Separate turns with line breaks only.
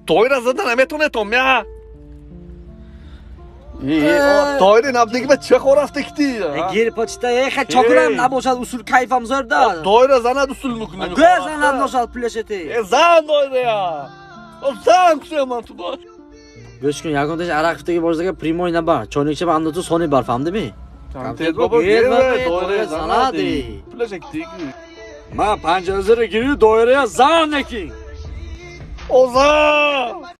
doira zadan emeton ya. Doira nabdagi bir çık orafta gitti ya.
Geri почта ехать чокурам набошад усул кайфам зорда.
Doira zanad usul mümkün.
Göz anan boşalt plasheti.
Zan doira ya. O zan kusuyam tu bor.
Göçkün yakındaki Arakıftaki borçdagi primoy naba. Çoynekçe bir anlatı sonu bar famdı mı?
Kantet baba gel doira zanad. Plashekti.
Ma panca özürü giriyor doyuraya zan ekin.
Ozan!